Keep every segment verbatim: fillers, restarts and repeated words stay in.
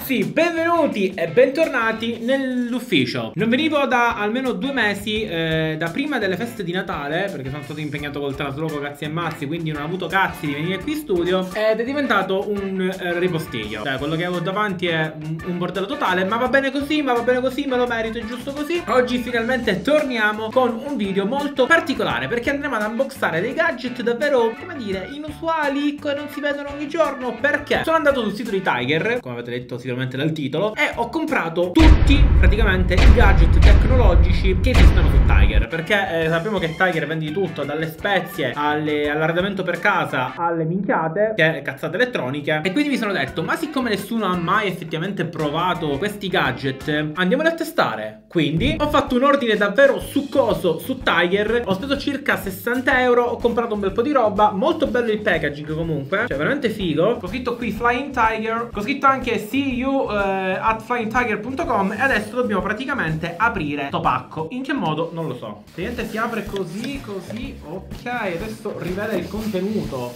ragazzi, benvenuti e bentornati nell'ufficio. Non venivo da almeno due mesi, eh, da prima delle feste di Natale, perché sono stato impegnato col trasloco cazzi e mazzi, quindi non ho avuto cazzi di venire qui in studio, ed è diventato un eh, ripostiglio. Cioè, quello che avevo davanti è un, un bordello totale, ma va bene così, ma va bene così, me lo merito, è giusto così. Oggi finalmente torniamo con un video molto particolare, perché andremo ad unboxare dei gadget davvero, come dire, inusuali, che non si vedono ogni giorno. Perché sono andato sul sito di Tiger, come avete letto sicuramente dal titolo, e ho comprato tutti praticamente i gadget tecnologici che esistono su Tiger, perché eh, sappiamo che Tiger vende di tutto, dalle spezie all'arredamento per casa, alle minchiate, che cazzate elettroniche. E quindi mi sono detto, ma siccome nessuno ha mai effettivamente provato questi gadget, andiamoli a testare. Quindi ho fatto un ordine davvero succoso su Tiger, ho speso circa sessanta euro, ho comprato un bel po' di roba, molto bello il packaging comunque, cioè veramente figo. Ho scritto qui Flying Tiger, ho scritto anche see you uh, at flying tiger punto com, e adesso dobbiamo praticamente aprire sto pacco. In che modo? Non lo so. Praticamente si apre così, così, ok, adesso rivela il contenuto.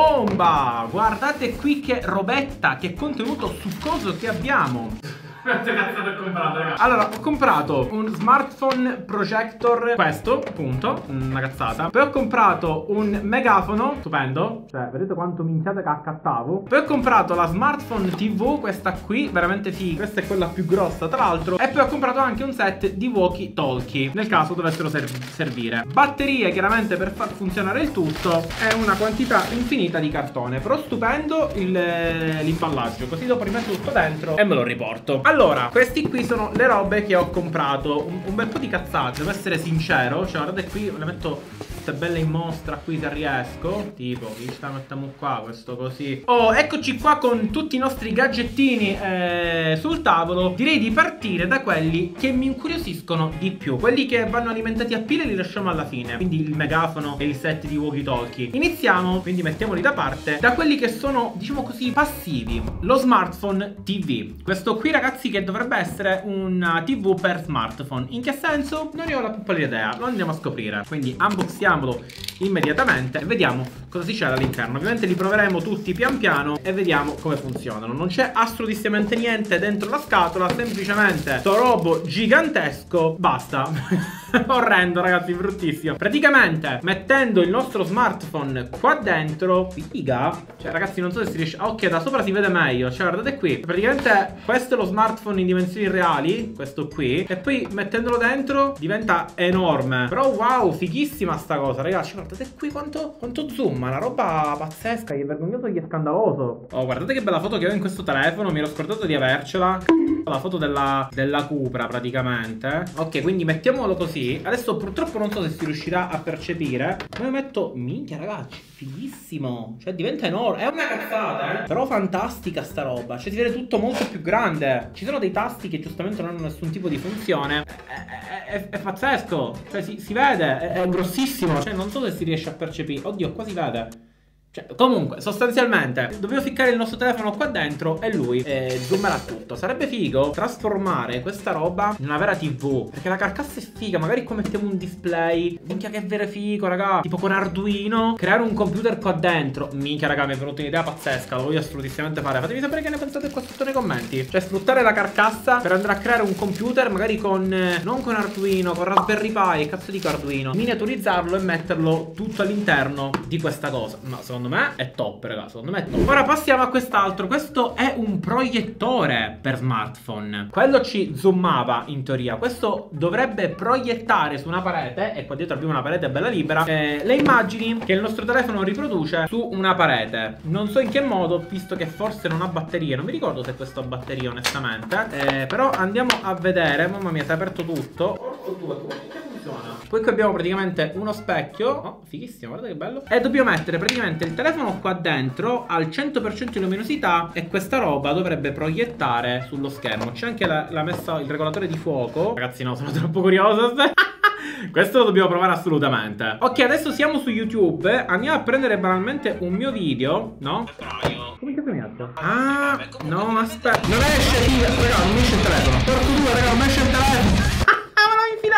Bomba! Guardate qui che robetta, che contenuto succoso che abbiamo. Quante cazzate ho comprato, ragazzi? Allora, ho comprato un smartphone projector, questo, appunto, una cazzata. Poi ho comprato un megafono, stupendo. Cioè, vedete quanto minchiate che accattavo. Poi ho comprato la smartphone tivù, questa qui, veramente figa. Questa è quella più grossa, tra l'altro. E poi ho comprato anche un set di walkie talkie, nel caso dovessero serv servire. Batterie, chiaramente, per far funzionare il tutto. E una quantità infinita di cartone. Però stupendo l'imballaggio. Così dopo rimetto tutto dentro e me lo riporto. Allora, questi qui sono le robe che ho comprato. Un, un bel po' di cazzate, devo essere sincero. Cioè, guardate qui, le metto queste belle in mostra qui se riesco. Tipo, qui sta mettiamo qua, questo così. Oh, eccoci qua con tutti i nostri gadgettini eh, sul tavolo. Direi di partire da quelli che mi incuriosiscono di più. Quelli che vanno alimentati a pile li lasciamo alla fine. Quindi il megafono e il set di walkie talkie. Iniziamo, quindi mettiamoli da parte, da quelli che sono, diciamo così, passivi. Lo smartphone T V. Questo qui, ragazzi, che dovrebbe essere una tivù per smartphone. In che senso? Non ne ho la più pallida idea, lo andiamo a scoprire. Quindi unboxiamolo immediatamente e vediamo cosa si c'è all'interno. Ovviamente li proveremo tutti pian piano e vediamo come funzionano. Non c'è assolutamente niente dentro la scatola, semplicemente sto robo gigantesco. Basta. Orrendo, ragazzi, bruttissimo. Praticamente mettendo il nostro smartphone qua dentro, figa. Cioè, ragazzi, non so se si riesce. Ok, da sopra si vede meglio. Cioè, guardate qui. Praticamente questo è lo smartphone in dimensioni reali, questo qui. E poi mettendolo dentro diventa enorme. Però wow, fighissima sta cosa, ragazzi. Guardate qui quanto, quanto zoom. Una roba pazzesca, che vergognoso, che scandaloso. Oh, guardate che bella foto che ho in questo telefono. Mi ero scordato di avercela. La foto della, della Cupra praticamente. Ok, quindi mettiamolo così. Adesso purtroppo non so se si riuscirà a percepire. Come metto... Minchia, ragazzi, fighissimo. Cioè diventa enorme. È una cazzata, eh. Però fantastica sta roba. Cioè si vede tutto molto più grande. Ci sono dei tasti che giustamente non hanno nessun tipo di funzione. È, è, è, è pazzesco. Cioè si, si vede. È, è grossissimo. Cioè non so se si riesce a percepire. Oddio, qua si vede. Cioè, comunque, sostanzialmente dobbiamo ficcare il nostro telefono qua dentro e lui eh, zoomerà tutto. Sarebbe figo trasformare questa roba in una vera tivù, perché la carcassa è figa. Magari qua mettiamo un display. Minchia che è vero figo, raga. Tipo con Arduino, creare un computer qua dentro. Minchia, raga, mi è venuta un'idea pazzesca. Lo voglio assolutissimamente fare. Fatemi sapere che ne pensate qua sotto nei commenti. Cioè, sfruttare la carcassa per andare a creare un computer, magari con eh, non con Arduino, con Raspberry Pi, cazzo dico Arduino, miniaturizzarlo e metterlo tutto all'interno di questa cosa. Ma secondo Secondo me è top, raga. Secondo me è top. Ora passiamo a quest'altro. Questo è un proiettore per smartphone. Quello ci zoomava in teoria. Questo dovrebbe proiettare su una parete. E qua dietro abbiamo una parete bella libera, eh, le immagini che il nostro telefono riproduce su una parete. Non so in che modo, visto che forse non ha batterie. Non mi ricordo se questo ha batterie, onestamente, eh, però andiamo a vedere. Mamma mia, si è aperto tutto. Porco due, come funziona? Poi qui abbiamo praticamente uno specchio. Oh, fighissimo, guarda che bello. E dobbiamo mettere praticamente il telefono qua dentro al cento per cento di luminosità, e questa roba dovrebbe proiettare sullo schermo. C'è anche la, la messa, il regolatore di fuoco. Ragazzi, no, sono troppo curioso. Questo lo dobbiamo provare assolutamente. Ok, adesso siamo su YouTube. Andiamo a prendere banalmente un mio video, no? Come che mi ha? Ah, no, aspetta. Non esce, raga, non esce il telefono. Porco due, raga, non esce il telefono.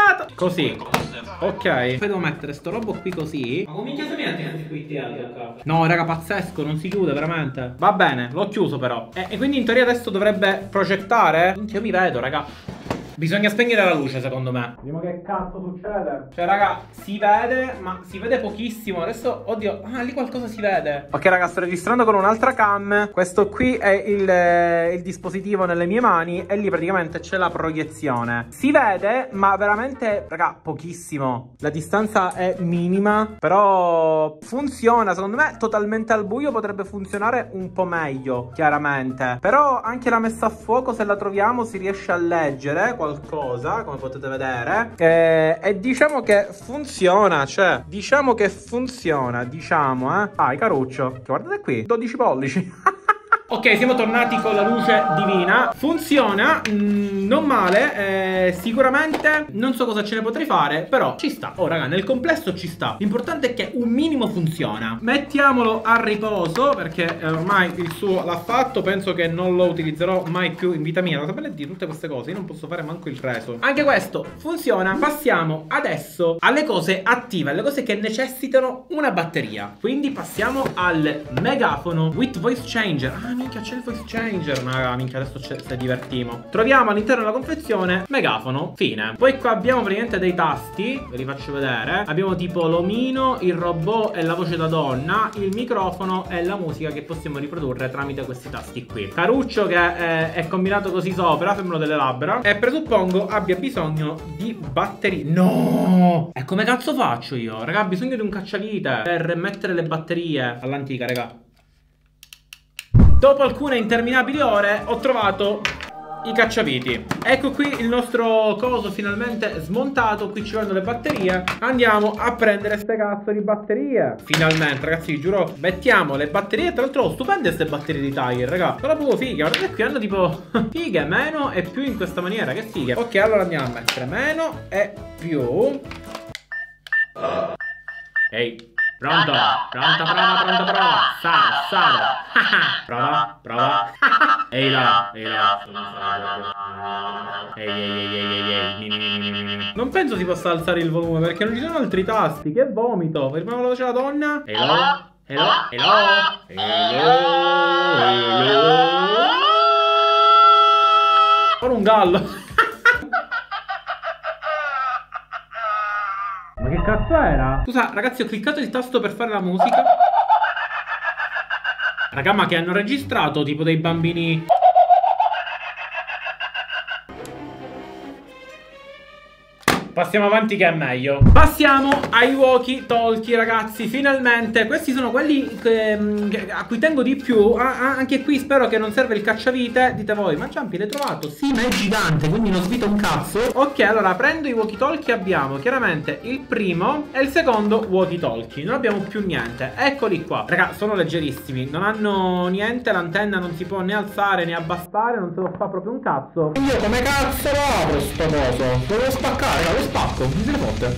sbagliato. Così. Ok. Poi devo mettere sto robo qui così. Ma come minchia si mette qui il No, raga, pazzesco, non si chiude veramente. Va bene, l'ho chiuso però. E, e quindi in teoria adesso dovrebbe progettare. Minchia, io mi vedo, raga. Bisogna spegnere la luce, secondo me. Vediamo che cazzo succede. Cioè, raga, si vede, ma si vede pochissimo. Adesso, oddio, ah, lì qualcosa si vede. Ok, raga, sto registrando con un'altra cam. Questo qui è il, eh, il dispositivo nelle mie mani. E lì praticamente c'è la proiezione. Si vede, ma veramente, raga, pochissimo. La distanza è minima. Però funziona, secondo me, totalmente al buio potrebbe funzionare un po' meglio, chiaramente. Però anche la messa a fuoco, se la troviamo, si riesce a leggere qualcosa, come potete vedere, e, e diciamo che funziona, cioè diciamo che funziona, diciamo, eh ah, Caruccio, guardate qui, dodici pollici. Ok, siamo tornati con la luce divina. Funziona, mh, non male, eh, sicuramente non so cosa ce ne potrei fare, però ci sta. Oh raga, nel complesso ci sta. L'importante è che un minimo funziona. Mettiamolo a riposo, perché eh, ormai il suo l'ha fatto. Penso che non lo utilizzerò mai più in vita mia. Lo sapete di tutte queste cose, io non posso fare manco il reso. Anche questo funziona. Passiamo adesso alle cose attive, alle cose che necessitano una batteria. Quindi passiamo al megafono with voice changer. Ah, minchia, c'è il voice changer. Ma minchia, adesso ci divertimo. Troviamo all'interno della confezione megafono, fine. Poi qua abbiamo praticamente dei tasti, ve li faccio vedere. Abbiamo tipo l'omino, il robot e la voce da donna, il microfono e la musica che possiamo riprodurre tramite questi tasti qui. Caruccio che è, è combinato così sopra, sembrano delle labbra. E presuppongo abbia bisogno di batterie. No! E come cazzo faccio io? Raga, ho bisogno di un cacciavite per mettere le batterie all'antica, raga. Dopo alcune interminabili ore ho trovato i cacciaviti. Ecco qui il nostro coso finalmente smontato. Qui ci vanno le batterie. Andiamo a prendere ste cazzo di batterie. Finalmente, ragazzi, vi giuro, mettiamo le batterie. Tra l'altro stupende queste batterie di Tiger, raga. Sono proprio fighe. Guardate qui, hanno tipo fighe, meno e più in questa maniera. Che fighe. Ok, allora andiamo a mettere meno e più. Ehi, pronto? Pronto, prova, pronto, prova. Saro, Saro. Prova, prova. Ehi là, ehi là. Ehi, ehi, ehi, ehi, ehi. Non penso si possa alzare il volume perché non ci sono altri tasti. Che vomito. Fermiamo la voce della donna. Ehi là, ehi là, ehi là. Ehi là, ehi là. Ora un gallo. Ma che cazzo era? Scusa, ragazzi, ho cliccato il tasto per fare la musica. Raga, ma che hanno registrato tipo dei bambini. Passiamo avanti che è meglio. Passiamo ai walkie talkie, ragazzi. Finalmente. Questi sono quelli che, che, a cui tengo di più. ah, ah, Anche qui spero che non serve il cacciavite. Dite voi, ma Giampi l'hai trovato? Sì, ma è gigante, quindi non svita un cazzo. Ok, allora prendo i walkie talkie. Abbiamo chiaramente il primo e il secondo walkie talkie. Non abbiamo più niente. Eccoli qua. Raga, sono leggerissimi. Non hanno niente. L'antenna non si può né alzare né abbassare. Non se lo fa proprio un cazzo. Io come cazzo lo apro sto coso? Lo devo spaccare, raga. Spacco, chi se ne fotte?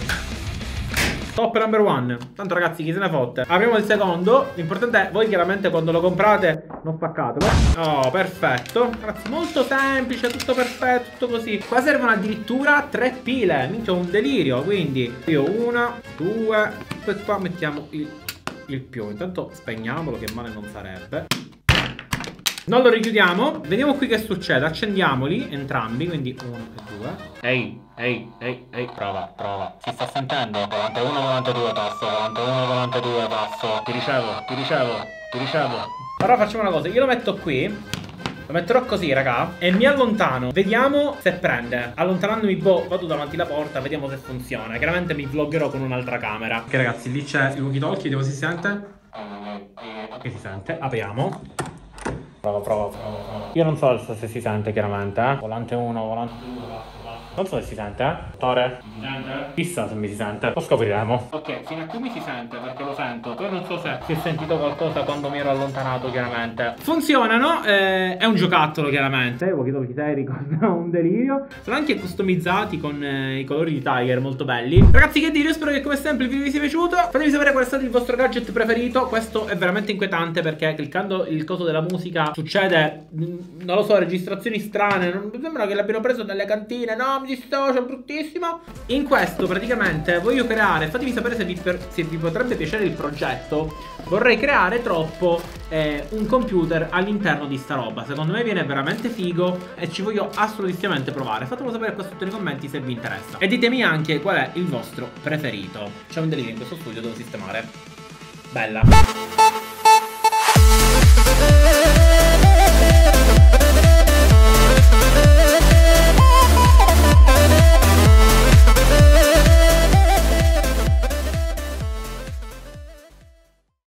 Top number one. Tanto ragazzi, chi se ne fotte? Apriamo il secondo. L'importante è voi chiaramente quando lo comprate non spaccatelo. Oh, perfetto. Ragazzi, molto semplice, tutto perfetto, tutto così. Qua servono addirittura tre pile. Minchia, un delirio. Quindi io una, due. Poi qua mettiamo il, il più. Intanto spegniamolo, che male non sarebbe. Non lo richiudiamo. Vediamo qui che succede. Accendiamoli entrambi. Quindi uno e due. Ehi, ehi, ehi, ehi. Prova, prova. Si sta sentendo? quarantuno, quarantadue passo. quarantuno, quarantadue passo. Ti ricevo, ti ricevo, ti ricevo. Però facciamo una cosa. Io lo metto qui. Lo metterò così, raga. E mi allontano. Vediamo se prende. Allontanandomi, boh, vado davanti alla porta. Vediamo se funziona. Chiaramente mi vloggerò con un'altra camera. Ok, ragazzi, lì c'è il walkie talkie. Vediamo se si sente. Ok, si sente. Apriamo. Prova, prova, prova. Io non so se si sente chiaramente, eh. Volante uno, volante due. Non so se si sente, eh. Dottore? Si sente? Chissà se mi si sente. Lo scopriremo. Ok, fino a qui mi si sente perché lo sento. Poi non so se si è sentito qualcosa quando mi ero allontanato, chiaramente. Funzionano. Eh, è un giocattolo, chiaramente. I walkie-talkie seri con un delirio. Sono anche customizzati con eh, i colori di Tiger, molto belli. Ragazzi, che dire? Io spero che come sempre il video vi sia piaciuto. Fatemi sapere qual è stato il vostro gadget preferito. Questo è veramente inquietante perché cliccando il coso della musica succede, non lo so, registrazioni strane. Non mi sembra che l'abbiano preso dalle cantine. No, mi dissocio, è bruttissimo. In questo praticamente voglio creare, fatemi sapere se vi, per, se vi potrebbe piacere il progetto. Vorrei creare troppo eh, un computer all'interno di sta roba. Secondo me viene veramente figo e ci voglio assolutissimamente provare. Fatemelo sapere qua sotto nei commenti se vi interessa. E ditemi anche qual è il vostro preferito. C'è un delirio in questo studio, devo sistemare. Bella.